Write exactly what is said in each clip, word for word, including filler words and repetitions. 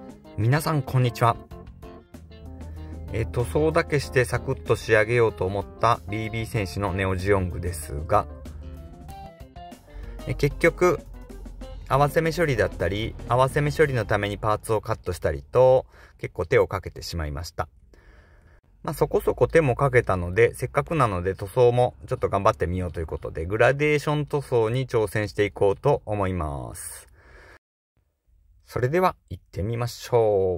皆さんこんにちは。え塗装だけしてサクッと仕上げようと思った ビービー 戦士のネオジオングですが、え結局合わせ目処理だったり合わせ目処理のためにパーツをカットしたりと結構手をかけてしまいました。まあそこそこ手もかけたので、せっかくなので塗装もちょっと頑張ってみようということでグラデーション塗装に挑戦していこうと思います。それでは行ってみましょう。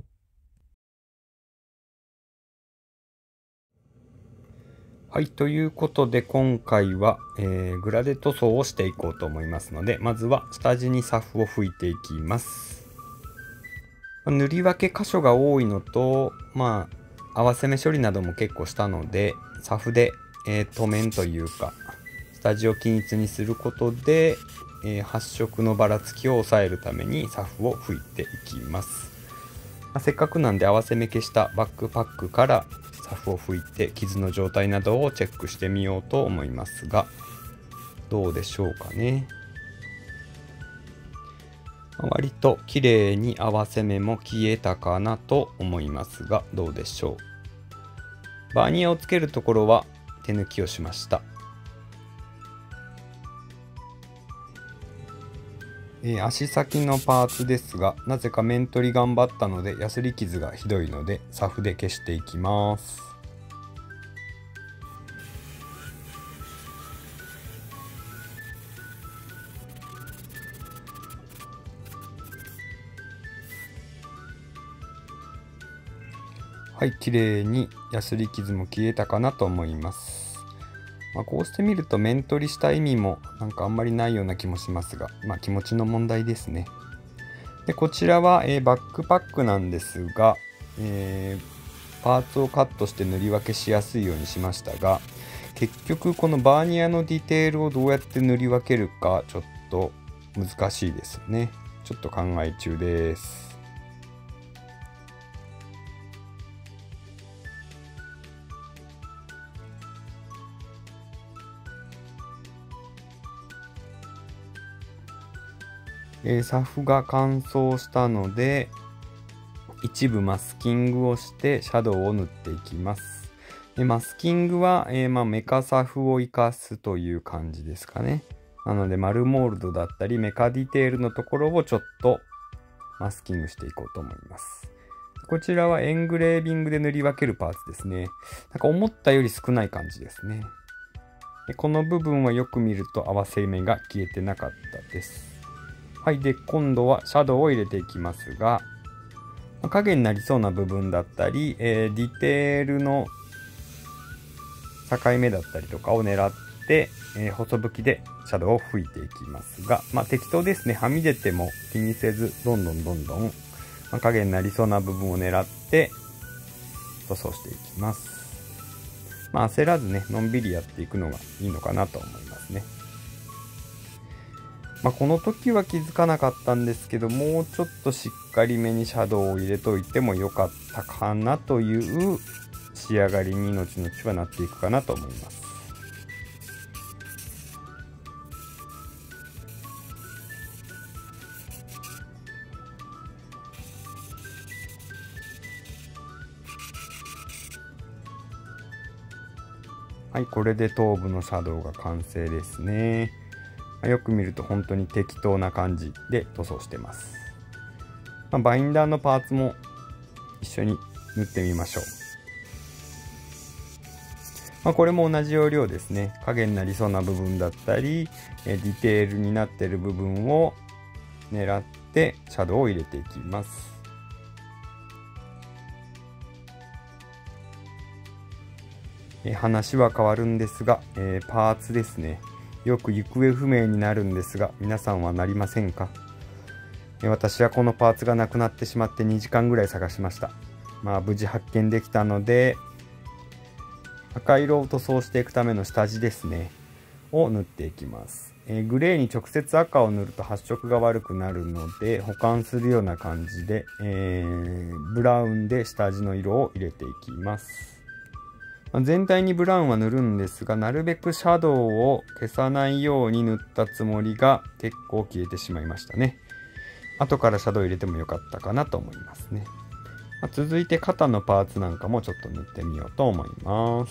はい、ということで今回は、えー、グラデ塗装をしていこうと思いますので、まずは下地にサフを拭いていきます。塗り分け箇所が多いのと、まあ合わせ目処理なども結構したので、サフで、えー、塗面というか下地を均一にすることで、えー、発色のばらつきを抑えるためにサフを拭いていきます。まあ、せっかくなんで合わせ目消したバックパックからサフを拭いて傷の状態などをチェックしてみようと思いますが、どうでしょうかね。割と綺麗に合わせ目も消えたかなと思いますが、どうでしょう。バーニアをつけるところは手抜きをしました。えー、足先のパーツですが、なぜか面取り頑張ったのでヤスリ傷がひどいのでサフで消していきます。はい、綺麗にヤスリ傷も消えたかなと思います。まあ、こうして見ると面取りした意味もなんかあんまりないような気もしますが、まあ気持ちの問題ですね。でこちらは、えー、バックパックなんですが、えー、パーツをカットして塗り分けしやすいようにしましたが、結局このバーニアのディテールをどうやって塗り分けるかちょっと難しいですね。ちょっと考え中です。えー、サフが乾燥したので一部マスキングをしてシャドウを塗っていきます。でマスキングは、えー、まあ、メカサフを生かすという感じですかね。なので丸モールドだったりメカディテールのところをちょっとマスキングしていこうと思います。こちらはエングレービングで塗り分けるパーツですね。なんか思ったより少ない感じですね。でこの部分はよく見ると合わせ目が消えてなかったです。はい、で今度はシャドウを入れていきますが、影になりそうな部分だったり、えー、ディテールの境目だったりとかを狙って、えー、細吹きでシャドウを吹いていきますが、まあ、適当ですね。はみ出ても気にせずどんどんどんどん、まあ、影になりそうな部分を狙って塗装していきます。まあ、焦らずねのんびりやっていくのがいいのかなと思いますね。まあ、この時は気づかなかったんですけど、もうちょっとしっかりめにシャドウを入れといてもよかったかなという仕上がりに後々はなっていくかなと思います。はい、これで頭部のシャドウが完成ですね。よく見ると本当に適当な感じで塗装してます。まあ、バインダーのパーツも一緒に塗ってみましょう。まあ、これも同じ要領ですね。影になりそうな部分だったりディテールになっている部分を狙ってシャドウを入れていきます。え話は変わるんですが、えー、パーツですね。よく行方不明になるんですが、皆さんはなりませんか？私はこのパーツがなくなってしまってにじかんぐらい探しました。まあ無事発見できたので、赤色を塗装していくための下地ですねを塗っていきます。えー、グレーに直接赤を塗ると発色が悪くなるので保管するような感じで、えー、ブラウンで下地の色を入れていきます。全体にブラウンは塗るんですが、なるべくシャドウを消さないように塗ったつもりが結構消えてしまいましたね。 後からシャドウ入れてもよかったかなと思いますね。まあ、続いて肩のパーツなんかもちょっと塗ってみようと思います。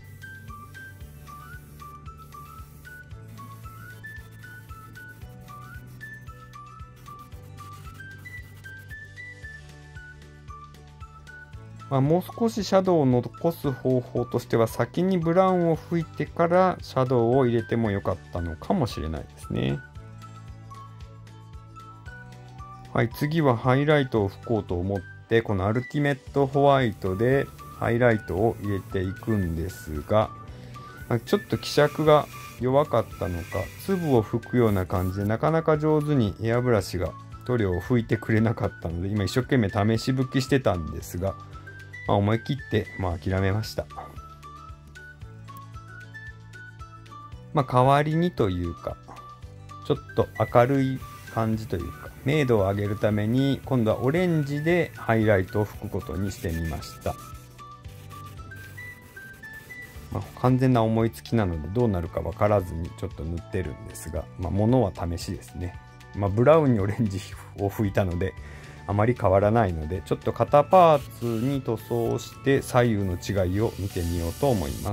まあ、もう少しシャドウを残す方法としては、先にブラウンを吹いてからシャドウを入れてもよかったのかもしれないですね。はい、次はハイライトを吹こうと思って、このアルティメットホワイトでハイライトを入れていくんですが、まあ、ちょっと希釈が弱かったのか、粒を吹くような感じでなかなか上手にエアブラシが塗料を拭いてくれなかったので、今一生懸命試し吹きしてたんですが、まあ、思い切ってまあ諦めました。まあ、代わりにというか、ちょっと明るい感じというか、明度を上げるために今度はオレンジでハイライトを吹くことにしてみました。まあ、完全な思いつきなのでどうなるか分からずにちょっと塗ってるんですが、まあ、ものは試しですね。まあ、ブラウンにオレンジを吹いたのであまり変わらないので、ちょっと肩パーツに塗装して左右の違いを見てみようと思います。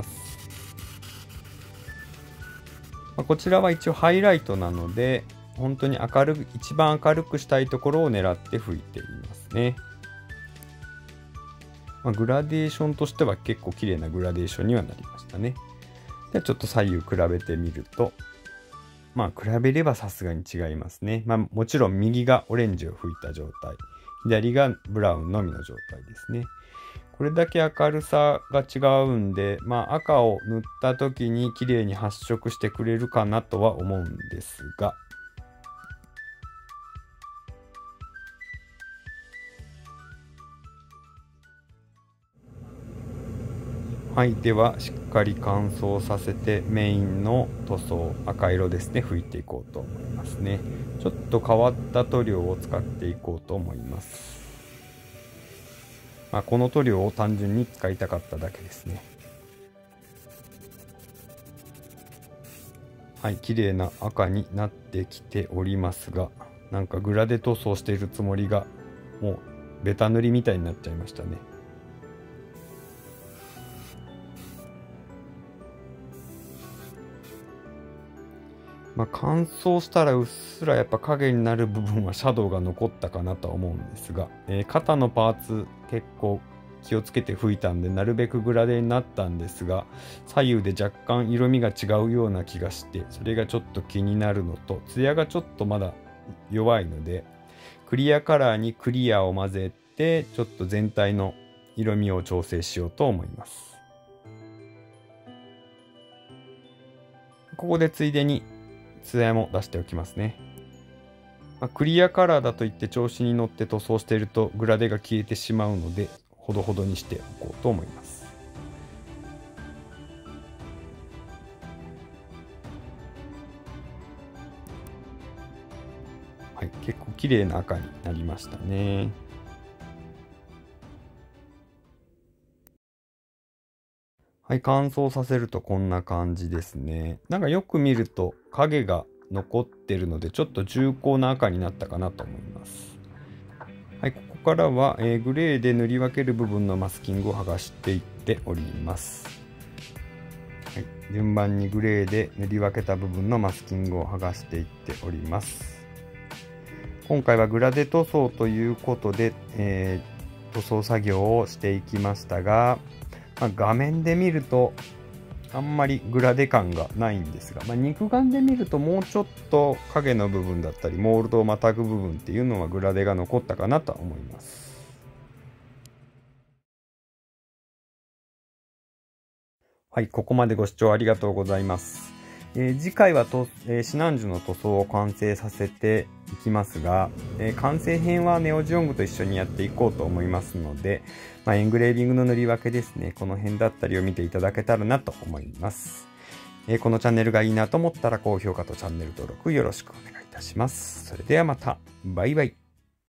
まあ、こちらは一応ハイライトなので、本当に明るく、一番明るくしたいところを狙って吹いていますね。まあ、グラデーションとしては結構綺麗なグラデーションにはなりましたね。ではちょっと左右比べてみると、まあ比べればさすがに違いますね。まあもちろん右がオレンジを吹いた状態、左がブラウンのみの状態ですね。これだけ明るさが違うんで、まあ赤を塗った時に綺麗に発色してくれるかなとは思うんですが、はい、ではしっかり乾燥させてメインの塗装、赤色ですね、拭いていこうと思いますね。ちょっと変わった塗料を使っていこうと思います。まあ、この塗料を単純に使いたかっただけですね。はい、綺麗な赤になってきておりますが、なんかグラデ塗装しているつもりがもうベタ塗りみたいになっちゃいましたね。まあ、乾燥したらうっすらやっぱ影になる部分はシャドウが残ったかなとは思うんですが、えー、肩のパーツ結構気をつけて拭いたんでなるべくグラデになったんですが、左右で若干色味が違うような気がして、それがちょっと気になるのと、ツヤがちょっとまだ弱いので、クリアカラーにクリアを混ぜてちょっと全体の色味を調整しようと思います。ここでついでにツヤも出しておきますね。まあ、クリアカラーだといって調子に乗って塗装しているとグラデが消えてしまうので、ほどほどにしておこうと思います。はい、結構綺麗な赤になりましたね。はい、乾燥させるとこんな感じですね。なんかよく見ると影が残ってるのでちょっと重厚な赤になったかなと思います。はい、ここからは、えー、グレーで塗り分ける部分のマスキングを剥がしていっております。はい、順番にグレーで塗り分けた部分のマスキングを剥がしていっております。今回はグラデ塗装ということで、えー、塗装作業をしていきましたが、まあ、画面で見るとあんまりグラデ感がないんですが、まあ、肉眼で見るともうちょっと影の部分だったりモールドをまたぐ部分っていうのはグラデが残ったかなと思います。はい、ここまでご視聴ありがとうございます。えー、次回はと、えー、シナンジュの塗装を完成させていきますが、えー、完成編はネオジオングと一緒にやっていこうと思いますので、まあ、エングレービングの塗り分けですね、この辺だったりを見ていただけたらなと思います。えー、このチャンネルがいいなと思ったら高評価とチャンネル登録よろしくお願いいたします。それではまた、バイバイ。